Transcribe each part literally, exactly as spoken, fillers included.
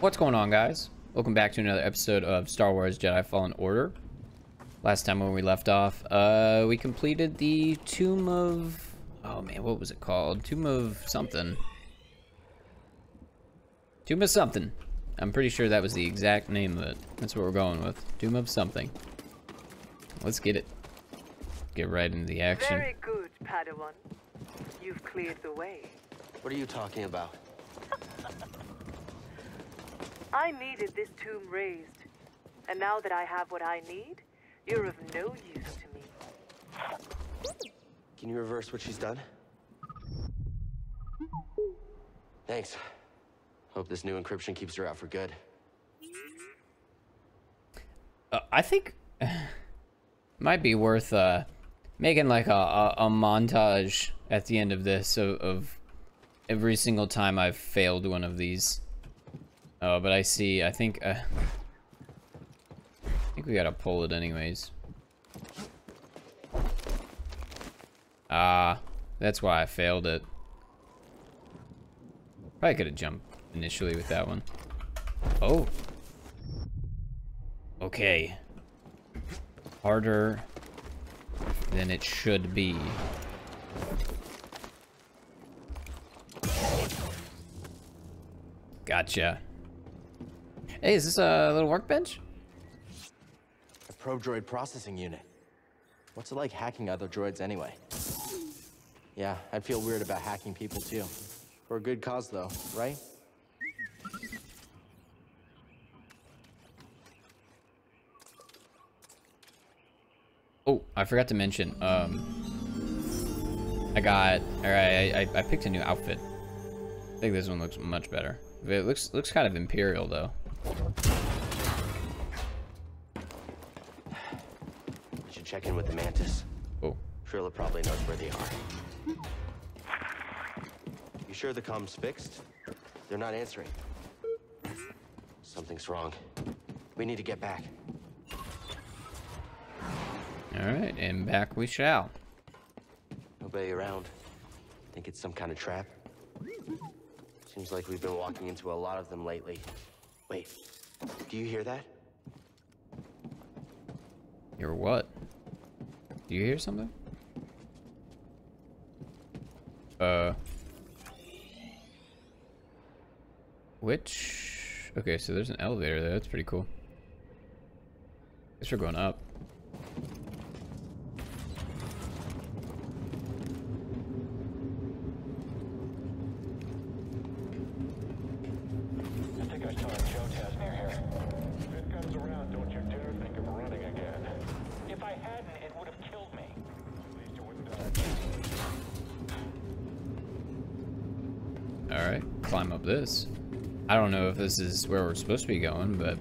What's going on, guys? Welcome back to another episode of Star Wars Jedi Fallen Order. Last time when we left off, uh, we completed the Tomb of... Oh man, what was it called? Tomb of something. Tomb of something. I'm pretty sure that was the exact name of it. That's what we're going with. Tomb of something. Let's get it. Get right into the action. Very good, Padawan. You've cleared the way. What are you talking about? I needed this tomb raised. And now that I have what I need, you're of no use to me. Can you reverse what she's done? Thanks. Hope this new encryption keeps her out for good. Uh, I think might be worth uh, making like a, a, a montage at the end of this of, of every single time I've failed one of these. Oh, but I see. I think uh, I think we gotta pull it anyways. Ah, that's why I failed it. Probably could have jumped initially with that one. Oh. Okay. Harder than it should be. Gotcha. Hey, is this a little workbench? A probe droid processing unit. What's it like hacking other droids anyway? Yeah, I'd feel weird about hacking people too. For a good cause though, right? Oh, I forgot to mention, um, I got, or I, I, I picked a new outfit. I think this one looks much better. It looks, looks kind of Imperial though. We should check in with the Mantis. Oh. Trilla probably knows where they are. You sure the comm's fixed? They're not answering. Something's wrong. We need to get back. Alright, and back we shall. Nobody around. Think it's some kind of trap? Seems like we've been walking into a lot of them lately. Wait, do you hear that? Hear what? Do you hear something? Uh... Which... Okay, so there's an elevator there. That's pretty cool. Guess we're going up. I think I saw a Jotaz near here. If it comes around, don't you dare think of running again. If I hadn't, it would have killed me. At least you wouldn't die. Alright, climb up this. I don't know if this is where we're supposed to be going, but...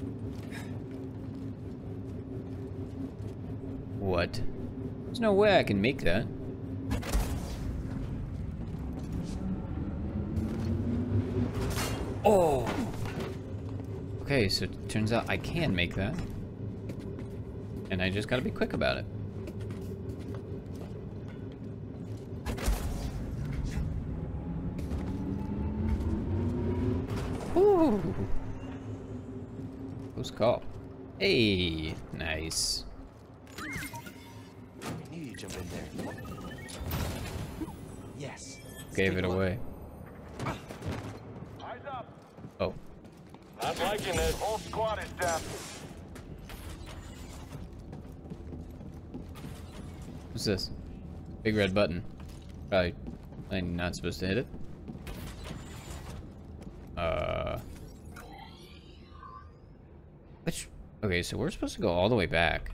What? There's no way I can make that. Oh! Okay, so it turns out I can make that. And I just gotta be quick about it. Woo! Close call. Hey, nice. I knew you'd jump in there. Yes. Gave it away. Eyes up. Oh. I'm liking it. Whole squad is down. What's this? Big red button. Probably I'm not supposed to hit it. Uh. Which? Okay, so we're supposed to go all the way back.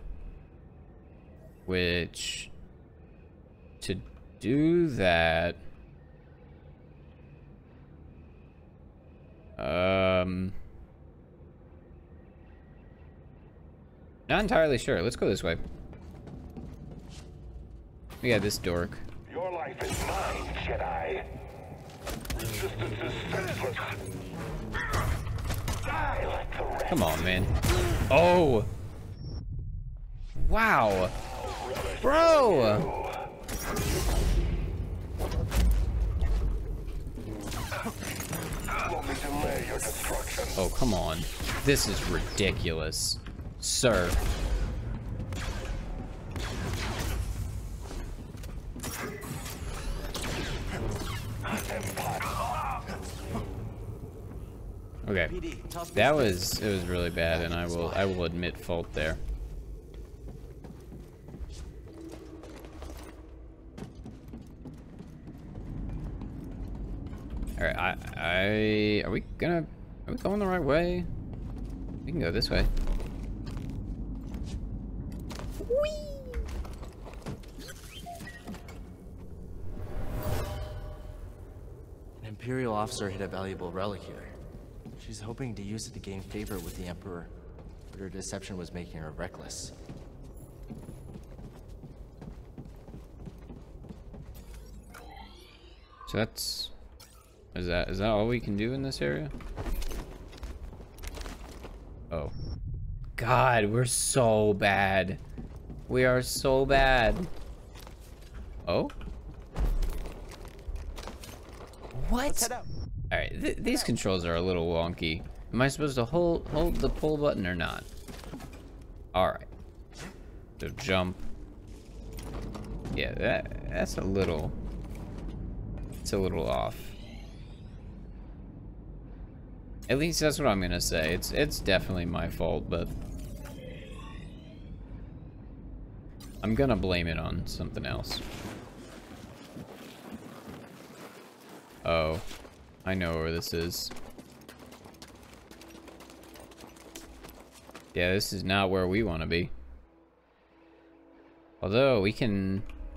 Which, to do that, um, not entirely sure. Let's go this way. We got this dork. Your life is mine, Jedi. Resistance is senseless. Die like the rest. Come on, man. Oh! Wow! Bro! Let me delay your destruction. Oh, come on. This is ridiculous. Sir. Okay. That was it was really bad, and I will I will admit fault there. All right, I I are we gonna are we going the right way? We can go this way. Whee! An Imperial officer hid a valuable relic here. She's hoping to use it to gain favor with the Emperor, but her deception was making her reckless. So that's is that is that all we can do in this area? Oh. God, we're so bad. We are so bad. Oh? What? Let's head out. All right, th these controls are a little wonky. Am I supposed to hold hold the pull button or not? All right. So jump. Yeah, that that's a little. It's a little off. At least that's what I'm gonna say. It's it's definitely my fault, but I'm gonna blame it on something else. Oh. I know where this is. Yeah, this is not where we want to be. Although, we can...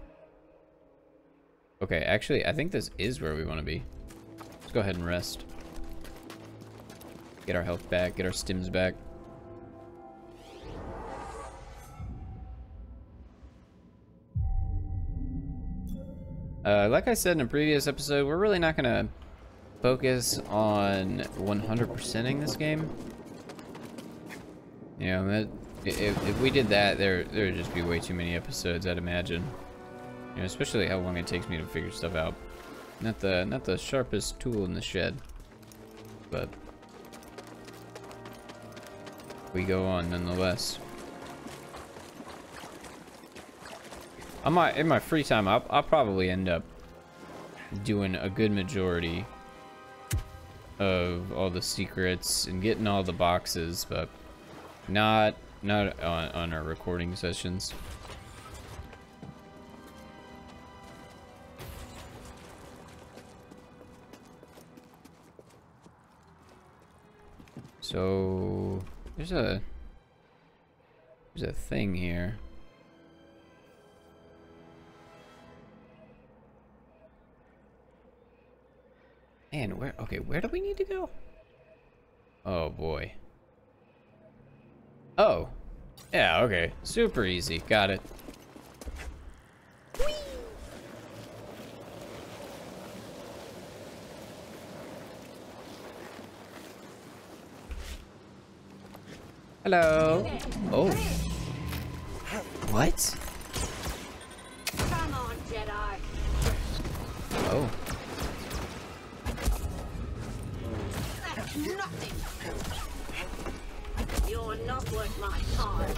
Okay, actually, I think this is where we want to be. Let's go ahead and rest. Get our health back, get our stims back. Uh, like I said in a previous episode, we're really not gonna focus on one hundred percenting this game. You know, that, if, if we did that, there there would just be way too many episodes, I'd imagine. You know, especially how long it takes me to figure stuff out. Not the not the sharpest tool in the shed, but we go on nonetheless. I might, in my free time, I'll, I'll probably end up doing a good majority of all the secrets and getting all the boxes, but not not on, on our recording sessions. So there's a there's a thing here. Man, where, okay, where do we need to go? Oh boy. Oh. Yeah, okay. Super easy. Got it. Whee! Hello. Oh. What? Come on, Jedi. Oh. That's nothing. You're not worth my time.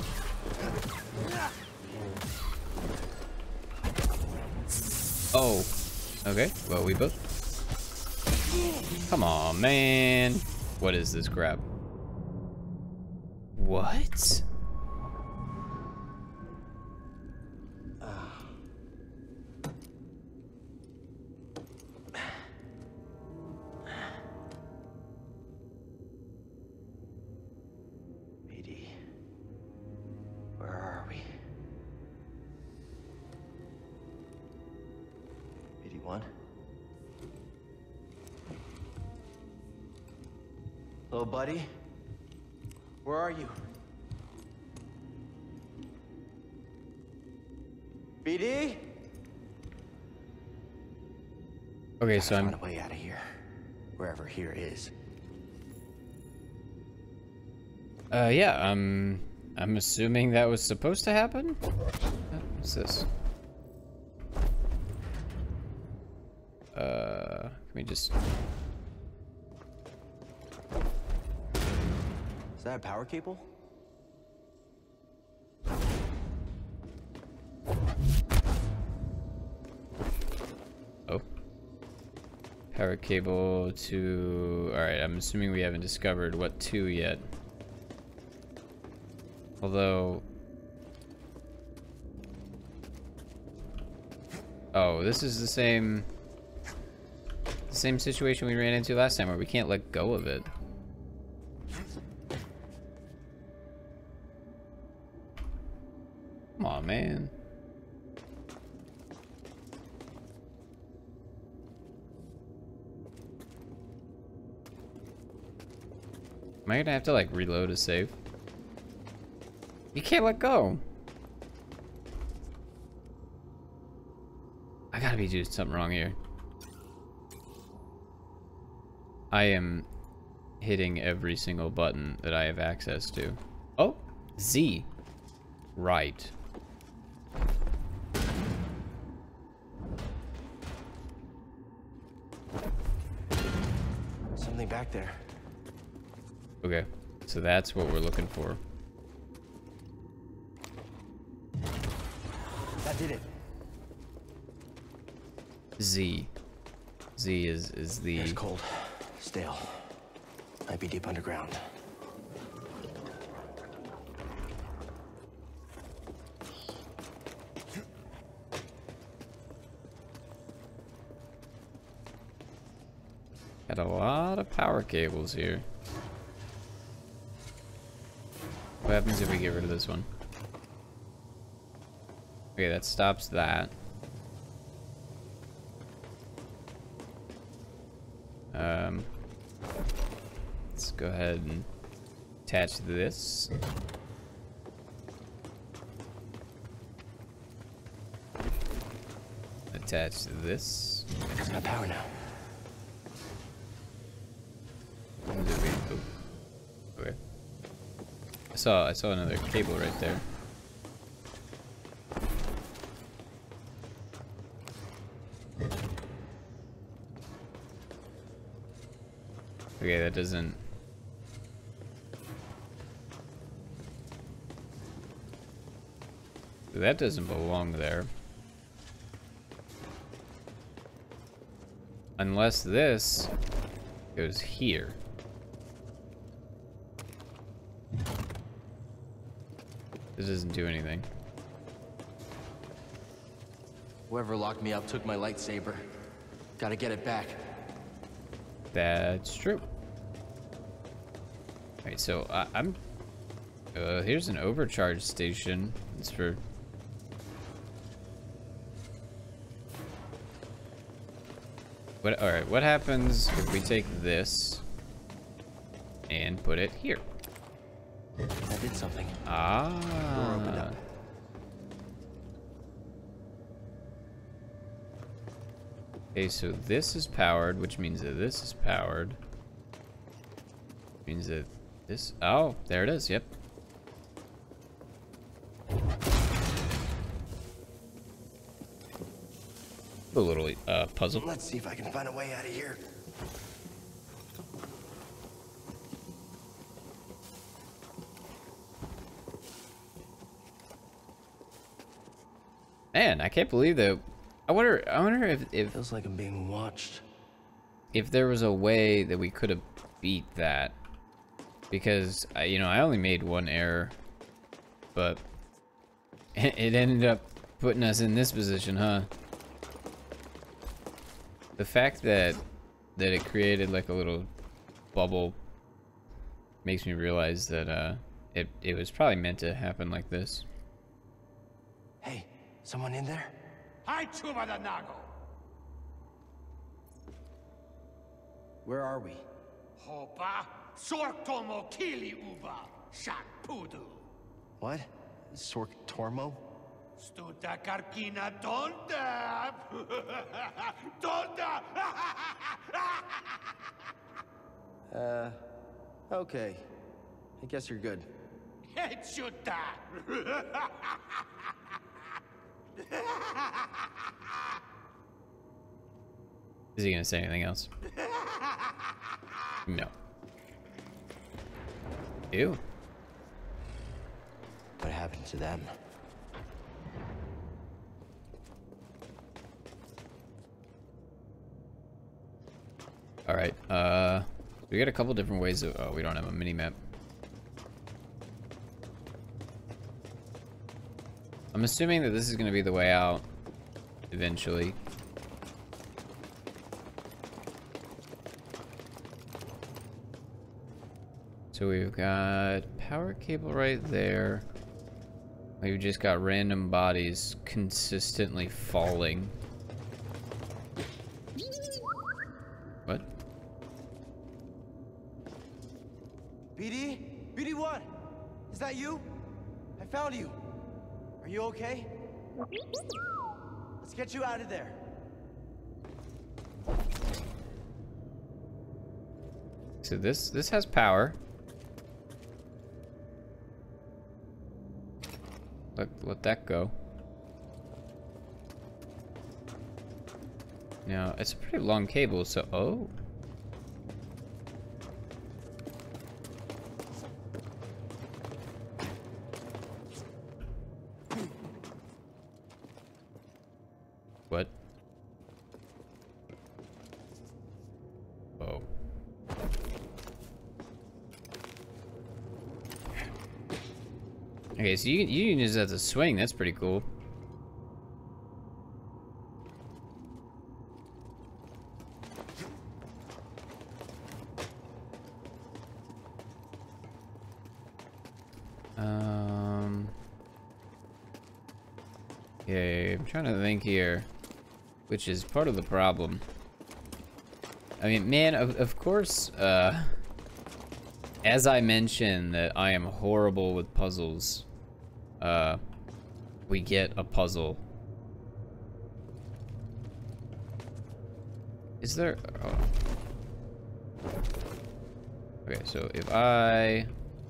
Oh. Okay. Well, we both. Come on, man. What is this crap? What? B D, where are we? B D one? Hello, buddy? Where are you? B D? Okay, so Find I'm a way out of here, wherever here is. Uh, yeah, um, I'm assuming that was supposed to happen? What's this? Uh, can we just... Is that a power cable? Oh. Power cable to... Alright, I'm assuming we haven't discovered what to yet. Although... Oh, this is the same... The same situation we ran into last time where we can't let go of it. Come on, man. Am I gonna have to like reload a save? You can't let go. I gotta be doing something wrong here. I am hitting every single button that I have access to. Oh, Z. Right. Something back there. Okay, so that's what we're looking for. That did it. Z. Z is is the. It's cold, stale. Might be deep underground. Got a lot of power cables here. What happens if we get rid of this one? Okay, that stops that. Um, let's go ahead and attach this. Attach this. It's got power now. Okay. I saw I saw another cable right there. Okay, that doesn't. That doesn't belong there. Unless this goes here. This doesn't do anything. Whoever locked me up took my lightsaber. Gotta get it back. That's true. Alright, so I, I'm... Uh, here's an overcharge station. It's for... What? Alright, what happens if we take this and put it here? That did something. Ah. Door opened up. Okay, so this is powered, which means that this is powered. Means that this... Oh, there it is, yep. A little uh, puzzle. Let's see if I can find a way out of here. Man, I can't believe that. I wonder. I wonder if if Feels like I'm being watched. if there was a way that we could have beat that, because I, you know, I only made one error, but it ended up putting us in this position, huh? The fact that that it created like a little bubble makes me realize that uh, it it was probably meant to happen like this. Hey, someone in there? Hi, Chuba the Nago. Where are we? Hopa, Sortomo Kili Uba, Shak Pudu. What? Sork Tormo? Stuta Karkina Donda. Donda. Uh, okay. I guess you're good. Hechuta. Is he gonna say anything else? No. Ew. What happened to them? All right. Uh, we got a couple different ways of. Oh, we don't have a mini map. I'm assuming that this is going to be the way out eventually. So we've got power cable right there. We've just got random bodies consistently falling. What? B D? B D one? Is that you? I found you. Are you okay? Let's get you out of there. So this this has power. Let let that go. Now it's a pretty long cable, so oh. What? Oh. Okay, so you, you can use that as a swing. That's pretty cool. Um. Okay, I'm trying to think here, which is part of the problem. I mean, man, of, of course, uh, as I mentioned that I am horrible with puzzles, uh, we get a puzzle. Is there, oh. Okay, so if I,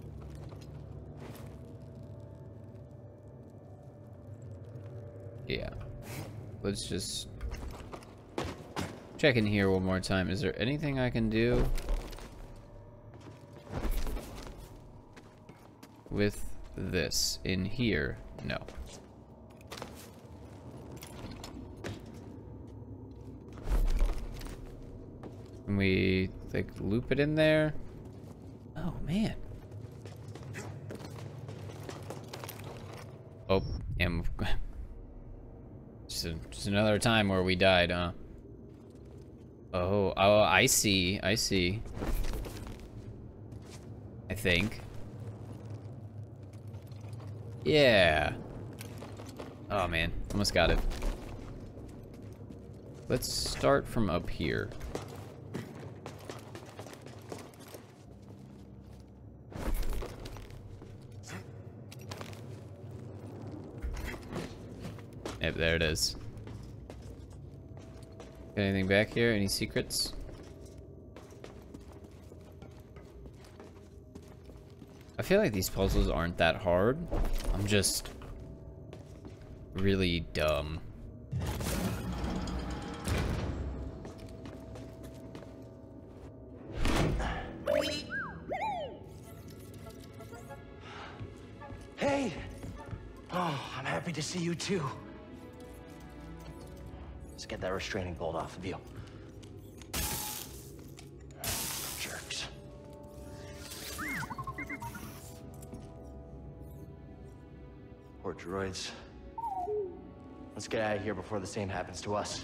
yeah, let's just check in here one more time. Is there anything I can do with this in here? No. Can we like loop it in there? Oh man. Oh, and just, a, just another time where we died, huh? Oh, oh, I see, I see. I think. Yeah. Oh man, almost got it. Let's start from up here. Yep, there it is. Got anything back here? Any secrets? I feel like these puzzles aren't that hard. I'm just really dumb. Hey! Oh, I'm happy to see you too. Let's get that restraining bolt off of you. Jerks. Poor droids. Let's get out of here before the same happens to us.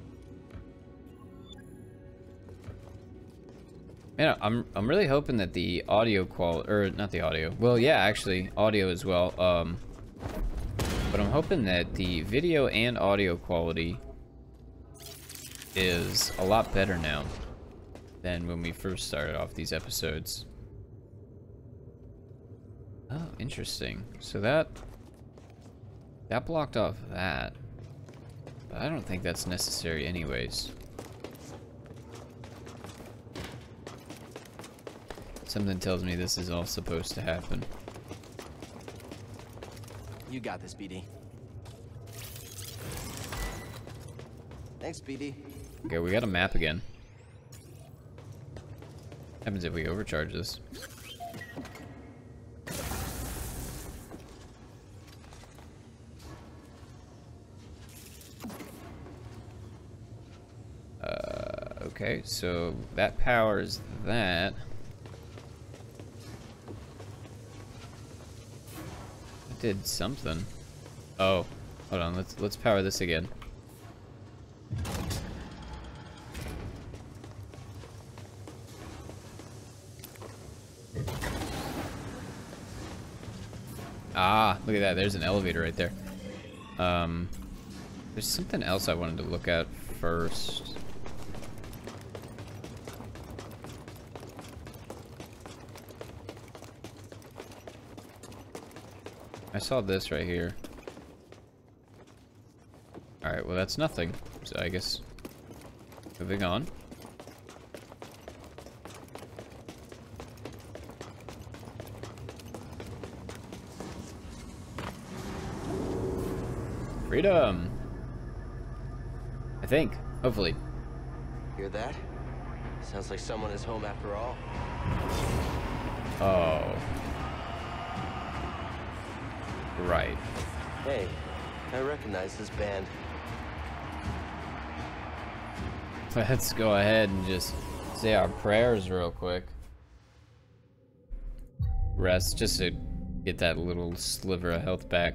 Man, I'm I'm really hoping that the audio quality, or not the audio. Well, yeah, actually, audio as well. Um, but I'm hoping that the video and audio quality is a lot better now than when we first started off these episodes. Oh, interesting. So that that blocked off that. But I don't think that's necessary anyways. Something tells me this is all supposed to happen. You got this, B D. Thanks, B D. Okay, we got a map again. What happens if we overcharge this? Okay, so that powers that. It did something. Oh, hold on. Let's let's power this again. Ah, look at that. There's an elevator right there. Um, there's something else I wanted to look at first. I saw this right here. Alright, well that's nothing. So I guess moving on. Freedom! I think. Hopefully. Hear that? Sounds like someone is home after all. Oh. Right. Hey, I recognize this band. Let's go ahead and just say our prayers real quick. Rest, just to get that little sliver of health back.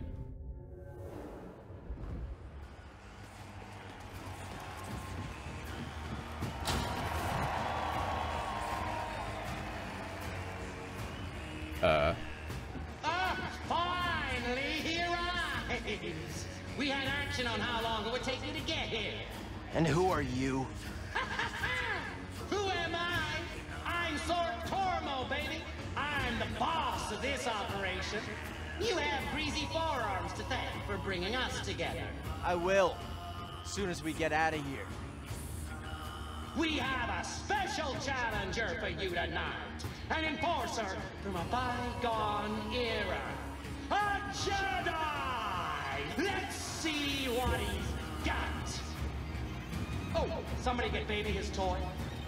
Uh. Ah, finally, he arrives! We had action on how long it would take you to get here. And who are you? Who am I? I'm Sword Tormo, baby. I'm the boss of this operation. You have greasy forearms to thank for bringing us together. I will, as soon as we get out of here. We have a special challenger for you tonight. An enforcer from a bygone era. A Jedi! Let's see what he's got. Oh, somebody get baby his toy.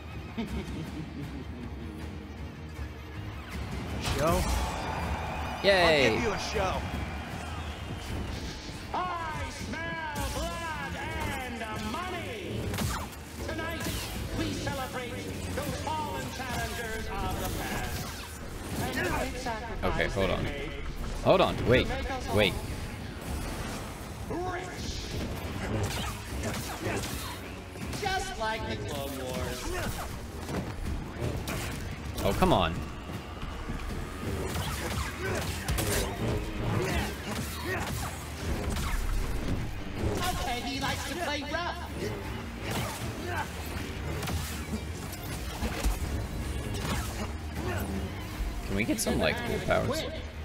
Show? Yay! I'll give you a show. I smell blood and money. Tonight, we celebrate those fallen challengers of the past. And the great sacrifice Okay, hold they on. made Hold on, wait, to make us all wait. rich. Just like the Clone Wars. Oh, come on. Okay, he likes to play rough. Can we get some, like, cool powers?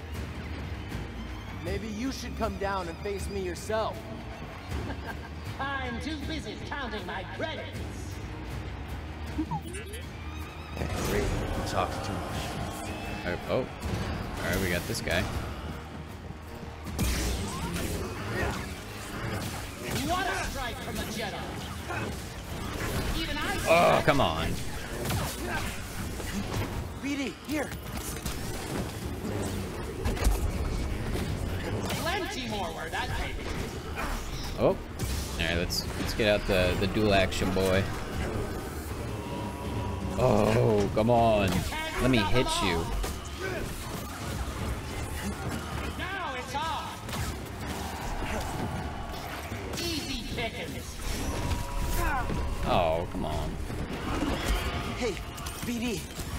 Maybe you should come down and face me yourself. I'm too busy counting my credits. Talk too much. Oh, oh. Alright, we got this guy. What a strike from the Jedi. Even I see Oh, that. come on. B D, here. Plenty more where that baby. Oh. Alright, let's let's get out the, the dual action boy. Oh, come on. Let me hit you. Now it's on. Easy pickings. Oh, come on. Hey, B D.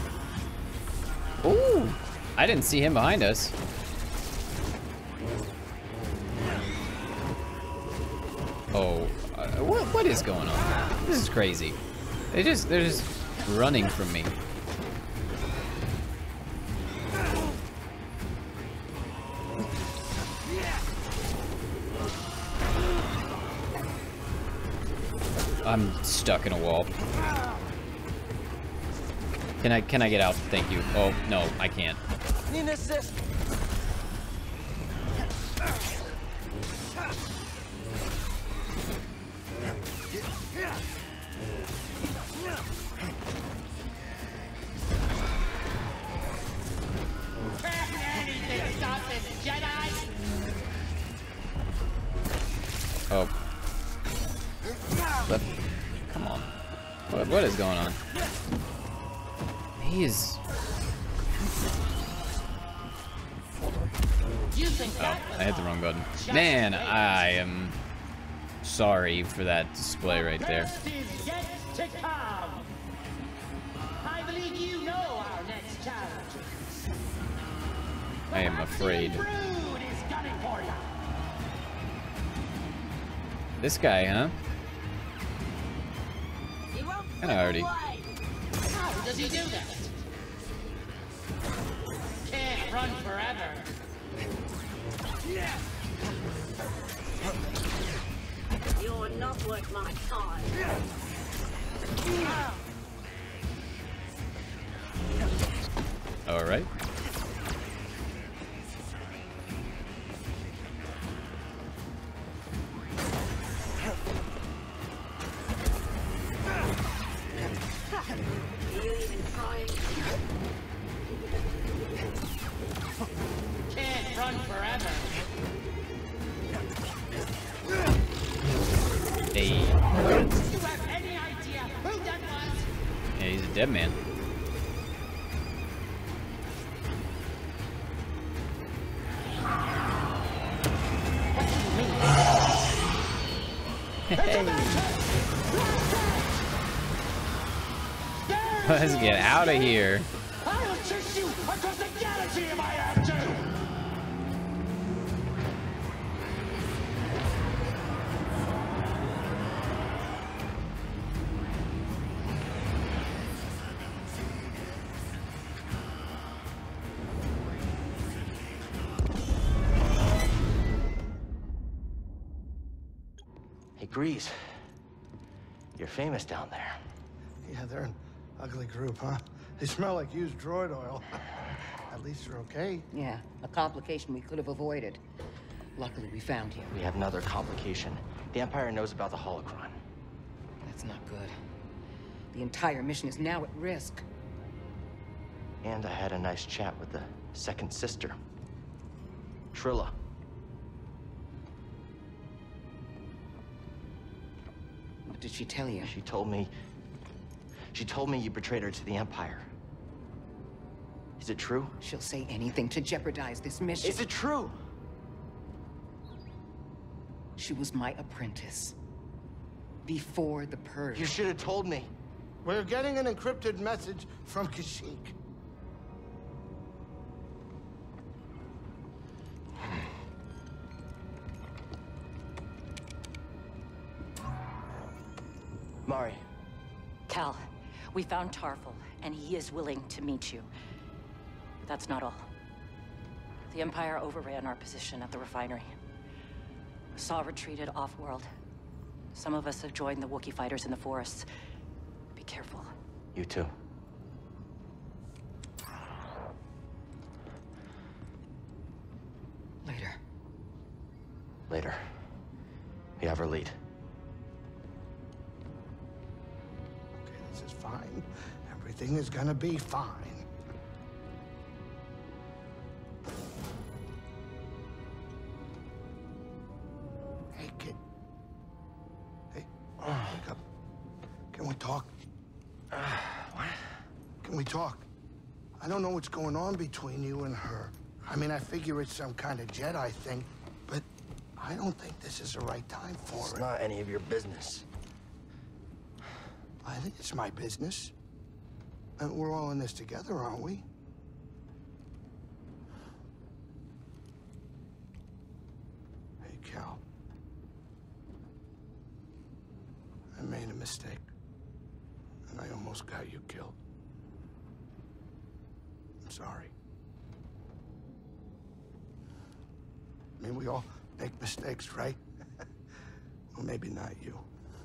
Ooh! I didn't see him behind us. Oh, uh, what what is going on? This is crazy. They just they're just running from me. I'm stuck in a wall. Can I can I get out? Thank you. Oh no, I can't. Need an assist. Anything to stop this Jedi. Oh. Let, come on. What, what is going on? He's... You think Oh, that was I hit the all? wrong button. Just Man, wait. I am sorry for that display right there. Best is yet to come. I believe you know our next challengers. I am afraid. Brood is gunning for you. This guy, huh? You won't I know already. away. How does he do that? Can't run forever. You're not worth my time. All right. Are you even trying? Can't run forever. Hey. Do you have any idea who that was? Yeah, he's a dead man. Let's get out of here. I'll chase you across the galaxy if I have to. Hey, Grease. You're famous down there. Yeah, they're an ugly group, huh? They smell like used droid oil. At least they're okay. Yeah, a complication we could have avoided. Luckily, we found you. We have another complication. The Empire knows about the holocron. That's not good. The entire mission is now at risk. And I had a nice chat with the second sister, Trilla. What did she tell you? She told me... She told me you betrayed her to the Empire. Is it true? She'll say anything to jeopardize this mission. Is it true? She was my apprentice. Before the Purge. You should have told me. We're getting an encrypted message from Kashyyyk. Mari, Cal, we found Tarful, and he is willing to meet you. But that's not all. The Empire overran our position at the refinery. Saw retreated off-world. Some of us have joined the Wookiee fighters in the forests. Be careful. you too. Later. Later. We have our lead. Okay, this is fine. Everything is gonna be fine. Hey, kid. Hey, wake up. Can we talk? Uh, what? Can we talk? I don't know what's going on between you and her. I mean, I figure it's some kind of Jedi thing, but I don't think this is the right time for It's it. not any of your business. I think it's my business. And we're all in this together, aren't we? Hey, Cal. I made a mistake. And I almost got you killed. I'm sorry. I mean, we all make mistakes, right? Well, maybe not you.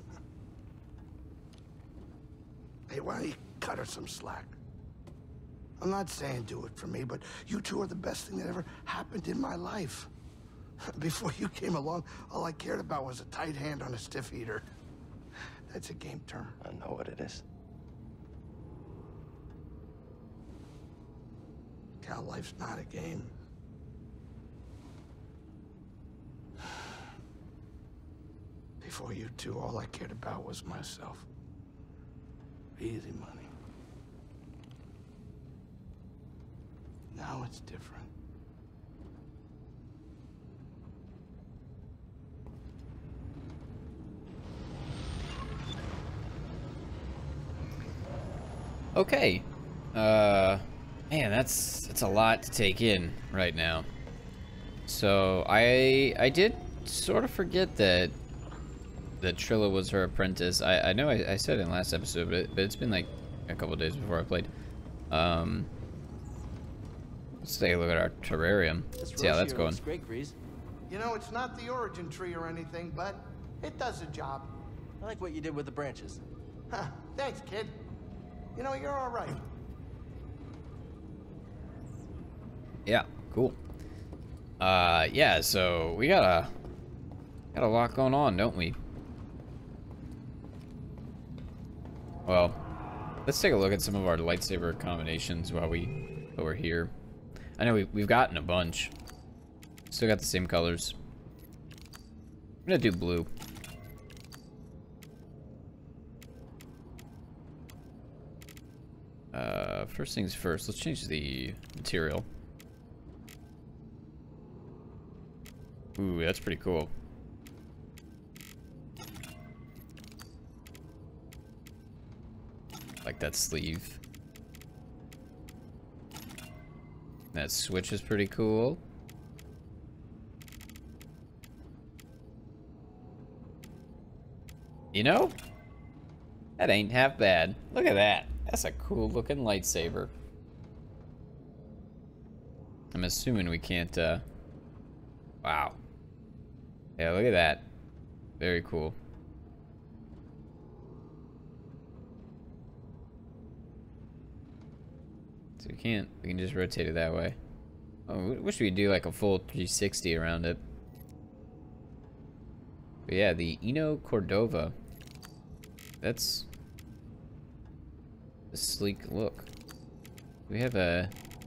Hey, why don't you cut her some slack? I'm not saying do it for me, but you two are the best thing that ever happened in my life. Before you came along, all I cared about was a tight hand on a stiff heater. That's a game term. I know what it is. Cal, life's not a game. Before you two, all I cared about was myself. Easy money. Now it's different. Okay. Uh, man, that's that's a lot to take in right now. So I I did sort of forget that that Trilla was her apprentice. I I know I, I said it in the last episode, but, it, but it's been like a couple days before I played. Um, let's take a look at our terrarium. See how that's going. Great, Grease. You know, it's not the origin tree or anything, but it does the job. I like what you did with the branches. Huh, thanks, kid. You know, you're all right. Yeah, cool. Uh, yeah, so we got a got a lot going on, don't we? Well, let's take a look at some of our lightsaber combinations while we while we're here. I know we we've gotten a bunch. Still got the same colors. I'm gonna do blue. Uh, first things first, let's change the material. Ooh, that's pretty cool. Like that sleeve. That switch is pretty cool. You know, that ain't half bad. Look at that. That's a cool looking lightsaber. I'm assuming we can't, uh... wow. Yeah, look at that. Very cool. So we can't, we can just rotate it that way. Oh, I wish we could do like a full three sixty around it. But yeah, the Eno Cordova. That's a sleek look. We have a...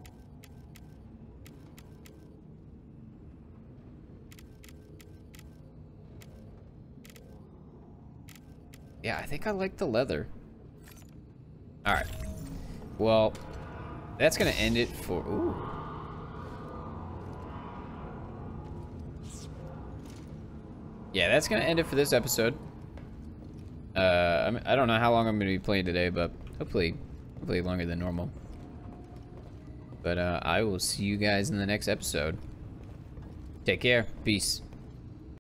yeah, I think I like the leather. Alright. Well, that's gonna end it for... ooh. Yeah, that's gonna end it for this episode. Uh, I, mean, I don't know how long I'm gonna be playing today, but hopefully, hopefully longer than normal. But uh, I will see you guys in the next episode. Take care. Peace.